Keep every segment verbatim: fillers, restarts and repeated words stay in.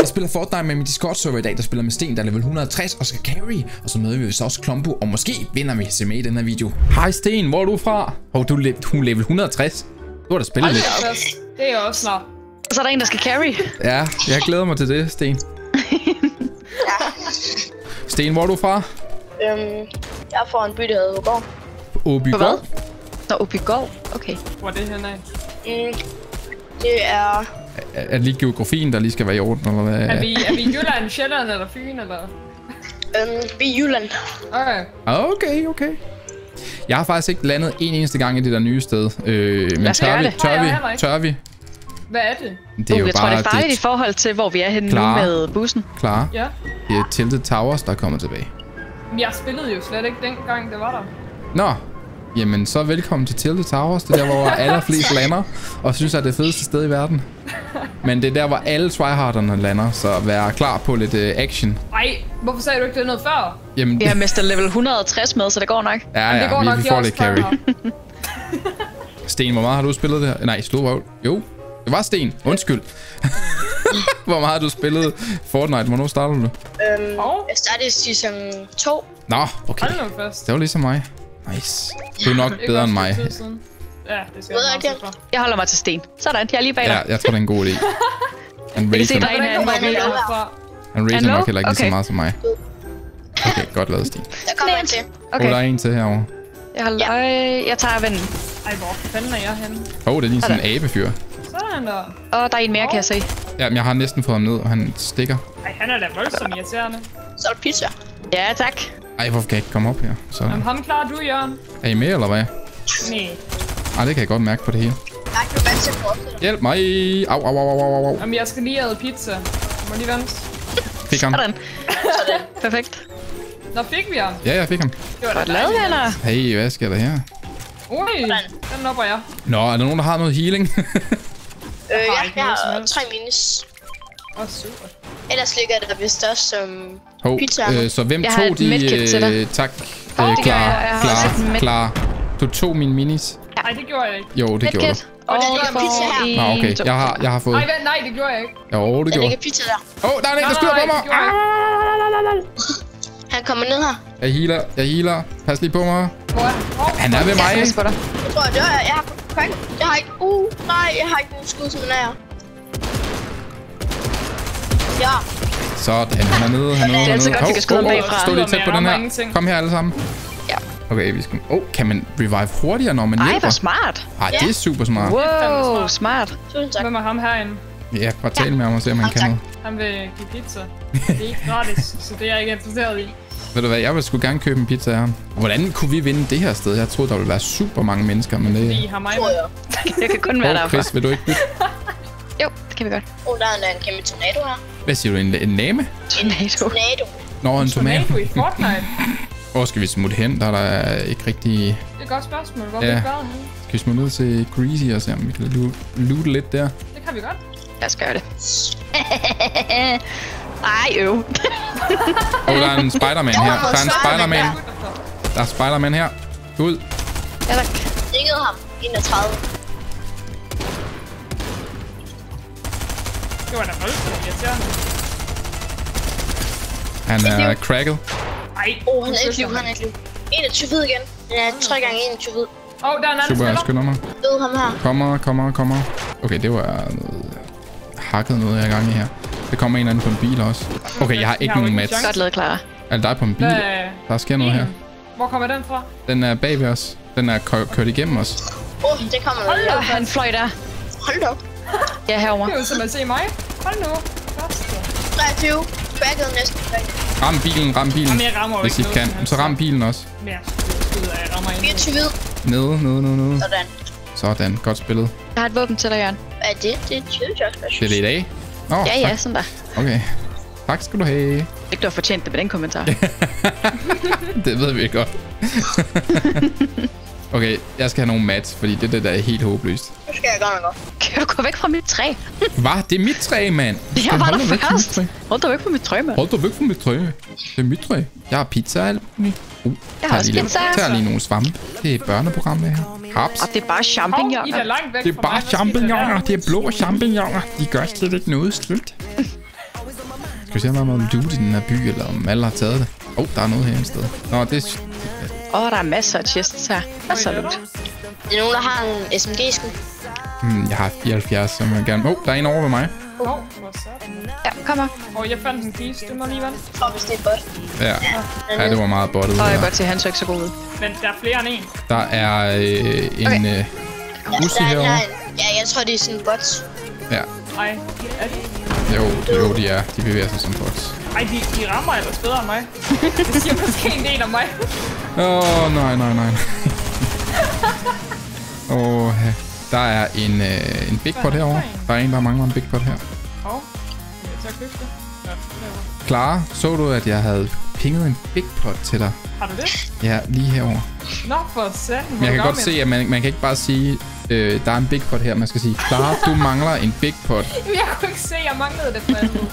Jeg spiller Fortnite med min Discord-server i dag, der spiller med Sten, der er level et hundrede og tres og skal carry. Og så møder vi så også Klombo, og måske vinder vi se med i den her video. Hej Sten, hvor er du fra? Åh, oh, du er hun level et hundrede og tres. Du har da spillet lidt. Det er også snart. Så er der en, der skal carry. Ja, jeg glæder mig til det, Sten. Ja. Sten, hvor er du fra? Øhm, jeg er fra en by, der hedder Åbygård. Åbygård? Nå, Åbygård. Okay. Hvor er det henne af? Mm, det er... Er, er det lige geografien, der lige skal være i orden, eller hvad? Er vi, er vi i Jylland, Sjælland eller Fyn, eller? Øhm, vi er i Jylland. Okay. Okay, okay. Jeg har faktisk ikke landet en eneste gang i det der nye sted. Øh, men tør vi, tør vi, tør vi? Hvad er det? Det er uh, jo jeg bare tror, det er farligt det i forhold til, hvor vi er henne Klar. nu med bussen. Klar. Ja. Det er Tilted Towers, der er kommet tilbage. Men jeg spillede jo slet ikke dengang, det var der. Nå, jamen så velkommen til Tilted Towers. Det er der, hvor allerflest lander, og synes, at det er det fedeste sted i verden. Men det er der, hvor alle tryharderne lander, så vær klar på lidt uh, action. Ej, hvorfor sagde du ikke det noget før? Jamen, Vi har mister level et hundrede og tres med, så det går nok. ja, Men det ja, går vi, nok, vi de får også lidt carry. tryhard. Sten, hvor meget har du spillet det her? Nej, slå Jo, det var Sten. Undskyld. Hvor meget har du spillet Fortnite? Hvornår startede du? Øhm, Og? jeg startede season to. Nå, okay. Hold nu fast. Det var ligesom mig. Nice. Du er nok Ikke bedre også end mig. for tid siden. Ja, det skal Ved jeg jeg meget ikke. sikre. Jeg holder mig til Sten. Sådan, jeg er lige bag dig. Ja, jeg tror, det er en god idé. Han kan se racer, dig. Hvordan kommer Han vi er derfra? han racer Hallo? nok heller ikke lige så Okay. meget som mig. Okay, godt lavet, Sten. Der kommer jeg til. Okay. Oh, der er en til herovre. Jeg holder Ja. øje. Jeg tager vennen. Ej, hvor fanden er jeg henne? Åh, oh, det er lige sådan en abefyr. Sådan der. Og der er en mere, kan jeg se. Ja, men jeg har næsten fået ham ned, og han stikker. Ej, han er da voldsomt irriterende. Så er der pizza. Ja, tak. Ej, hvorfor kan jeg ikke komme op her? Så Jamen, ham klarer du, Jørgen. er I med, eller hvad? Nej. Ej, det kan jeg godt mærke på det hele. Jeg er ikke vant til at forestille dig. Hjælp mig! Au, au, au, au, au, au. Jamen, jeg skal lige have pizza. Må lige vente. Fik ham. Sådan. Perfekt. Nå, fik vi ham. Ja, jeg fik ham. Det var da Godt lavet, dejligt. venner. Hey, hvad sker der her? Ui, den nopper jeg. Nå, er der nogen, der har noget healing? Øh, har ja, ikke jeg noget som har helst. tre minis. Åh, oh, super. Ellers ligger der vist også som Hov, pizza. øh, så hvem Jeg har tog et de... medkit til dig. Øh, tak. Åh, Øh, det gør jeg. klar, Jeg har også et klar, med- klar. Du tog mine minis. Nej, det gjorde jeg ikke. Jo, det gjorde du. Medkit. Og der I ligger en pizza får her. en, Nå, okay. to. Jeg har, jeg har fået... Nej, vent, nej, det gjorde jeg ikke. Jo, det Der gjorde. ligger pizza der. Åh, oh, der er en, der Nej, skyder nej, på mig! det gjorde jeg Han kommer ned her. Jeg healer, jeg healer. Pas lige på mig. Hvor er han? Hvor? Han er ved Jeg mig. skal passe på dig. Jeg tror, jeg dør. Jeg har ikke... Jeg har ikke... Uh, nej, jeg har ikke nogen skud, som den er. Ja. Sådan, han er nede, han er nede. Det er altid han godt, vi kan skyde ham oh, bagfra. Stå lige tæt på den her. Ingenting. Kom her alle sammen. Ja. Okay, vi skal... Åh, oh, kan man revive hurtigere, når man Ej, hjælper? hvor smart. Ej, det er super smart. Wow, smart. Tusind tak. Hvem er ham herinde? Ja, bare tal med ham og se, om han kan tak. noget. Han vil give pizza. Det er ikke gratis, så det er jeg ikke interesseret i. Ved du hvad, jeg vil sgu gerne købe en pizza af ham. Hvordan kunne vi vinde det her sted? Jeg troede, der ville være super mange mennesker, men det... Vi har mig Tror med. jeg. Jeg kan kun være Åh, derfor. Chris, vil du ikke bytte? Jo, det kan vi godt. Oh, der er en, en kæmpe tornado her. Hvad siger du, en, en lame? Tornado. Tornado. Nå, en tomat. Tornado i Fortnite. Hvor skal vi smutte hen? Der er der ikke rigtig... Det er et godt spørgsmål. Hvor Ja. har vi været henne? Skal vi smutte ned til Greasy og se, om vi kan loo- loote lidt der? Det kan vi godt. Lad os gøre det. Ej, øv. Åh, oh, der er en Spider-Man her. Der er en Spider-Man. Der er Spider-Man her. Ud. Ja, tak. Ringede ham. enogtredive. Det var da voldsomt irriterende. Han er cracket. Ej. Oh, han er et liv, han er et liv. enogtyve hvid igen. Den er tre gange enogtyve hvid. Åh, oh, der er en anden Super, jeg spiller. skynder mig. Død ham her. Kommer, kommer, kommer. Okay, det var noget hakket noget, jeg er i gang i her. Det kommer en eller anden på en bil også. Okay, jeg har ikke har jo nogen ikke mats. en chance. Godt lavet, Clara. Er det dig på en bil? Hvad? Der sker noget her. Hvor kommer den fra? Den er bag ved os. Den er kø- kørt igennem os. Åh, oh, det kommer Hold noget. da Og han fløj der. Hold da op. Ja, herovre. Det er jo som at se mig. Hold nu. Første. treogtyve. Cracket næsten. Ram bilen, ram bilen. Jamen, jeg rammer jo Hvis I ikke noget kan. som helst. Så ram bilen også. Mere skyder, jeg rammer ind. fireogtyve hvid. Nede, nede, nede, nede. Sådan. Sådan, godt spillet. Jeg har et våben til dig, Jørgen. Hvad er det? Det er et tydeligt Det er det i dag? Nå, Ja, ja, tak. sådan der. Okay. Tak skal du have. Ikke, du har fortjent det med den kommentar. Det ved vi godt. Okay, jeg skal have nogle mats, fordi det der, der er helt håbløst. Nu skal jeg godt nok godt. Kan du gå væk fra mit træ? Hvad? Det er mit træ, mand. Du skal Jeg var holde der dig væk fra mit først. træ. Hold dig væk fra mit træ, mand. Hold dig væk fra mit træ. Det er mit træ. Jeg har pizza og alt muligt. Uh, Jeg har også lige, pizza. tager lige nogle svampe. Det er et børneprogram, det her. Haps. Og det er bare Hov, I er champignoner. da langt væk Det er fra bare mig. Hvad skete der champignoner. der? Det er blå champignoner. De gør slet ikke noget slut. Skal vi se, om der er noget loot i den her by, eller om alle har taget det? Åh, oh, der er noget her et sted. Nå, det er... Åh, oh, der er masser af chests her. Masser af loot. Det er nogen, der har en S M G-skud. Hmm, jeg har fireoghalvfjerds, så jeg gerne... Åh, oh, der er en over ved mig. Åh, oh, hvor sådan. Ja, kom her. Åh, oh, jeg fandt en kiste. Du må lige vente. Og hvis det er bot. Ja, ja det var meget bottet. Og jeg kan godt se, at han så ikke så god ud. Men der er flere end en. Der er øh, en Okay. øh, Uzi herovre. Ja, jeg tror, det er sådan bots. Ja, Ej, er de? jo, jo, de er. De bevæger sig som bots. Ej, de, de rammer ellers bedre end mig. Det siger måske en del om mig. Åh, oh, nej, nej, nej. Åh, oh, der er en, øh, en big pot herovre. Der er en, der mangler en big pot her. Åh, oh, jeg tager købe det. Ja, det Clara, så du, at jeg havde pinget en big pot til dig? har du det? Ja, lige herovre. Nå, for satan. Men jeg kan godt se, at man, man kan ikke bare sige, øh, der er en big pot her. Man skal sige, Clara, du mangler en big pot. Jeg kunne ikke se, at jeg manglede det på andet.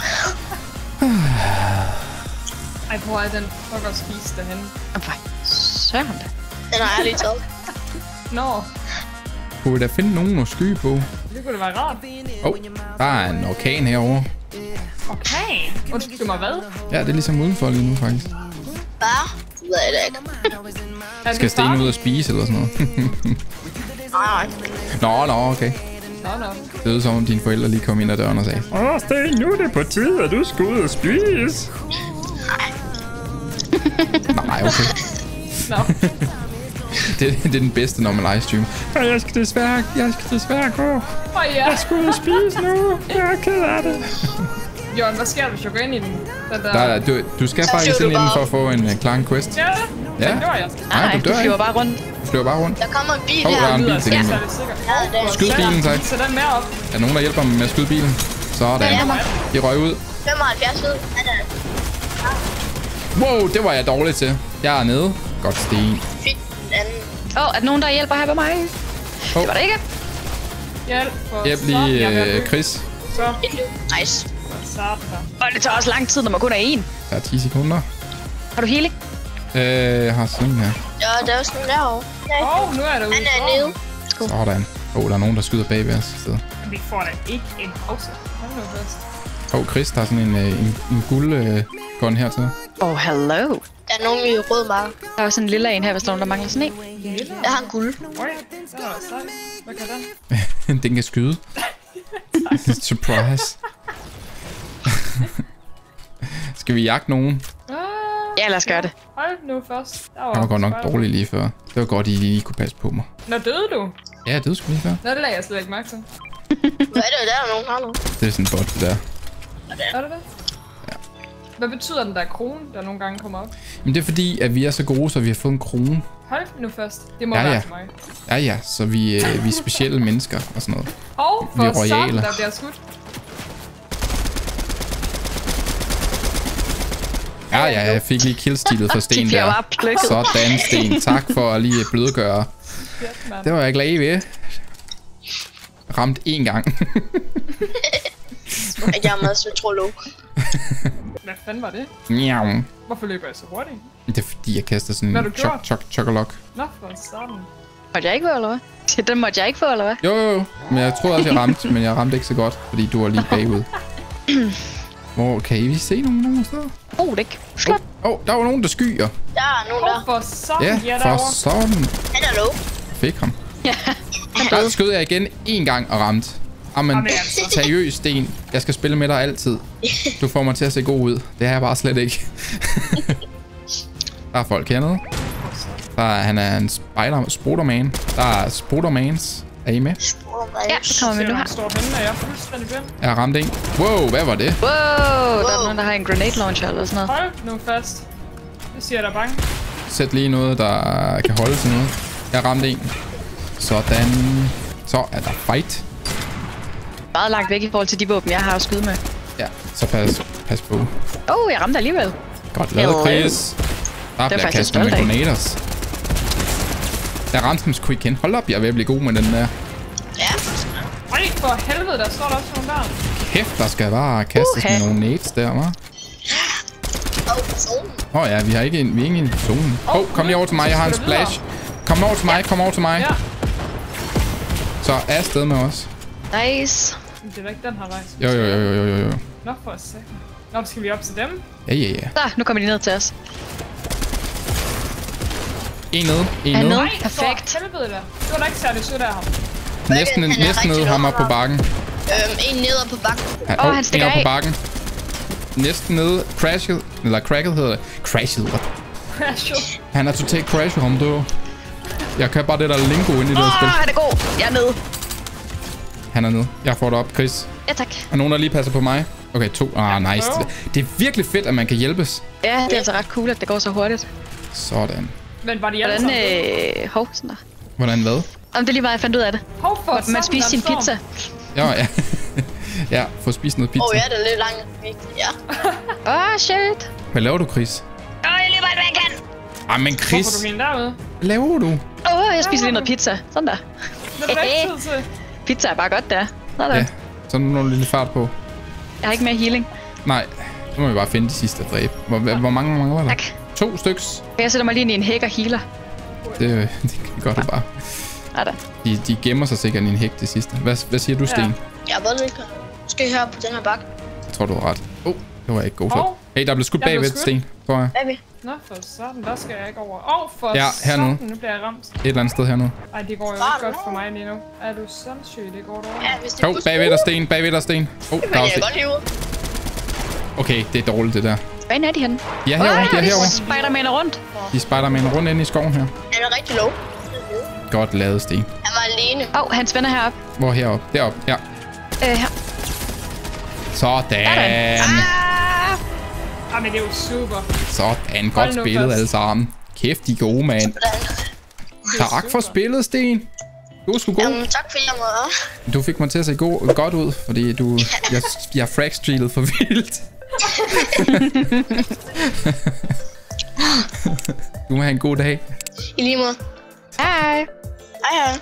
Ej, hvor er den fucker spise derhenne? Ej, søren da. Den har jeg lige taget. Nå, Kunne vi da finde nogen at skyde på? det kunne det være rart. Åh, oh, der er en orkan herovre. Okay. Undskyld mig, hvad? Ja, det er ligesom udenfor lige nu, faktisk. Hvad? Det ved jeg da ikke. Er Skal det Sten ud farligt? og spise eller sådan noget? Nej, Nå, nå, okay. Nå, nå. Det lød som om dine forældre lige kom ind ad døren og sagde, Åh, oh, Sten, nu er det på tide, at du skal ud og spise. nej, okay. Nå. Det, det er den bedste, når man livestream. Og jeg skal desværre, jeg skal desværre gå. Åh ja. Jeg skal ud og spise nu. Jeg er ked af det. Jørgen, hvad sker der, hvis jeg går ind i den? Den der... Der, er- du, du skal Så faktisk flyver ind du inden bare for at få en uh, klar en quest. Ja, Ja. det gjorde jeg. Nej, Nej, du dør du flyver ikke. bare rundt. Du flyver bare rundt. der kommer en bil Hov, der er her. en bil til Ja, gengæld. så er det sikkert. Ja, den. Skyd bilen, tak. Så den med op. Er der nogen, der hjælper mig med at skyde bilen? Sådan. De røg ud. femoghalvfjerds ved. Han er Wow, det var jeg dårlig til. Jeg er nede. Godt, Sten. fint. Den anden. Åh, oh, er der nogen, der hjælper her på mig? Hov. Det var det ikke. Hjælp for Hjælp sådan, jeg er ved at lige dø. uh, Chris. Så, Et liv. Nice. sådan der. Og det tager også lang tid, når man kun er en. Der er ti sekunder. Har du healing? Øh, jeg har sådan her. Ja, der er også nogen derovre. Ja. Åh, oh, nu er der ude. Han er nede. Sådan. Åh, oh, der er nogen, der skyder bagved os i stedet. Vi får da ikke en pause. Hold nu først. Åh, oh, Chris, der er sådan en, øh, en, en guld øh, gun her til. Oh, hello. Der er nogen i rød mark. Der er også en lille en her, hvis der er nogen, der mangler sådan en. Jeg har en guld. Oj, den er da sej. Hvad kan den? Den kan skyde. Surprise. Skal vi jagte nogen? Ah, Ja, lad os gøre det. hold nu først. Der var, Jeg var godt nok spørgsmål. dårlig lige før. Det var godt, I lige kunne passe på mig. Nå, døde du? Ja, det var sgu lige før. Nå, det lagde jeg slet ikke mærke til. Hvad er det, der er nogen her nu? Det er sådan en bot, det der. Er det det? Ja. Hvad betyder den der krone, der nogle gange kommer op? Men det er fordi, at vi er så gode, så vi har fået en krone. Hold nu først. Det må Ja, være ja. til mig. Ja, ja, så vi, øh, vi er specielle mennesker og sådan noget. Og Vi er for sådan, royale. der bliver skudt. Ja, ja, jeg fik lige killstealet fra Sten De bliver der. bare plukket. Sådan, Sten. Tak for at lige blødgøre. Shit, mand. Det var jeg glad ved. Ramt én gang. At jeg er meget metrolog. Hvad fanden var det? Miau. Hvorfor løber jeg så hurtigt? Det er fordi, jeg kaster sådan Hvad en har du gjort? chok, chok, chokolok. Nå, for sådan. Måtte jeg ikke få, eller hvad? Ja, den måtte jeg ikke få, eller hvad? Jo, jo, jo. Men jeg troede også, jeg ramte, men jeg ramte ikke så godt, fordi du var lige bagud. Hvor kan I se nogen nogen steder? Oh, det ikke. Åh, Slap. oh, oh, der var nogen, der skyer. Der er nogen Åh, der. for sådan. Ja, Ja, for derovre. sådan. Han er low. Fik ham. Ja. Der skød jeg igen en gang og ramte. Jamen, Jamen, altså. seriøst, Sten. Jeg skal spille med dig altid. Du får mig til at se god ud. Det er jeg bare slet ikke. Der er folk hernede. Der er, han er en spider, spoderman. Der er spodermans. Er I med? Ja, så kommer vi Ser nu du, her. han står henne, og jeg er fuldstændig blind. Jeg har ramt en. Wow, hvad var det? Wow, der er nogen, der har en grenade launcher eller sådan noget. Hold nu fast. Det siger jeg da bange. Sæt lige noget, der kan holde til noget. Jeg har ramt en. Sådan. Så er der fight. Meget langt væk i forhold til de våben, jeg har at skyde med. Ja, så pas, pas på. Oh, jeg ramte alligevel. Godt lavet, Chris. Der bliver faktisk kastet med stolt af. grenaders. Jeg ramte dem sgu igen. Hold op, jeg er ved at blive god med den der. Ja. Ej, for helvede, der står der også nogle der. Kæft, der skal bare kastes Uha. med nogle nades der, hva'? Åh, zonen. Åh oh, ja, vi har ikke en, vi er ikke en zonen. Åh, oh, kom lige over til mig, jeg har en Skal du videre? splash. Kom over til mig, kom over til mig. Ja. Så er afsted med os. Nice. Men det er da ikke den her vej. Jo, jo, jo, jo, jo, jo. Nå, for at se. Nå, skal vi op til dem? Ja, ja, ja. Så, nu kommer de ned til os. En nede, en Han nede. nede. Nej, Perfekt. for helvede da. Det var da ikke særlig sødt af ham. Næsten, Han er næsten rigtig nede ham op på lukket. bakken. Øhm, en neder på bakken. Ja, Åh, oh, han stikker en op på af. bakken. Næsten nede. Crashed. Eller cracket hedder det. Crashed, what? Crash. Han er totalt crashed ham, du. Jeg kan bare det der lingo ind i det her Åh, spil. han er god. Jeg er nede. Han er nede. Jeg får det op, Chris. Ja, tak. Er nogen, der lige passer på mig? Okay, to. Ah, nice. prøve. Det er virkelig fedt, at man kan hjælpes. Ja, det er altså ret cool, at det går så hurtigt. Sådan. Men var de alle Hvordan, sammen? øh... Hov, sådan der. Hvordan hvad? Om det lige var, jeg fandt ud af det. Hov, for Måtte man satan, spise sin der er en pizza? Ja, ja. Ja, få spist noget pizza. Åh, oh, ja, det er lidt langt. Ja. Åh, oh, shit. Hvad laver du, Chris? Åh, jeg løber alt, hvad jeg kan. Ah, men storm. Chris, Hvorfor er du hende derude? hvad laver du? Åh, oh, jeg spiser lige noget pizza. Sådan der. Det er der ikke tid til. Pizza er bare godt der. Sådan. Ja, så er der nogle lille fart på. Jeg har ikke mere healing. Nej, så må vi bare finde de sidste dræb. Hvor, hvor mange mangler der? Tak. To styks. Jeg sætter mig lige ind i en hæk og healer. Det, det kan godt bare. Er der. De, de gemmer sig sikkert i en hæk det sidste. Hvad, hvad siger du, Sten? Ja. Jeg ved ikke. Skal I høre på den her bakke? Jeg tror, du har ret. Åh, oh, det var jeg ikke god for. Hov. Hey, der blev skudt Jeg blev bagved, skudt. Sten, tror jeg. Hvad er vi? Nå, for sådan, der skal jeg ikke over. Åh, oh, for Ja, hernede. sådan, nu bliver jeg ramt. Et eller andet sted hernede. Ej, det går jo ikke godt for mig lige nu. Er du sindssyg, det går dårligt. Ja, hvis det Jo, bagved dig, Sten. Bagved dig, Sten. Åh, oh, der Men er jeg også kan godt et. leve. Okay, det er dårligt, det der. Hvad er de henne? De er herovre, de er de herovre. Spider-Man rundt. De spejder med en rundt ind i skoven her. Han er rigtig low. Godt lavet, Sten. Han var alene. Åh, oh, hans venner heroppe. Hvor heroppe? Deroppe, ja. Øh, her. Sådan. Ah! Ah, men det er jo super. Sådan. Godt Hold nu spillet fast. alle sammen. Kæft, de er gode, mand. Det er Tak for super. spillet, Sten. Du er sgu god. Jamen, tak for jeg må. Du fik mig til at se god, godt ud, fordi du... Jeg, jeg frag-streelet for vildt. Du må have en god dag. I lige måde. Hej. Hej hej.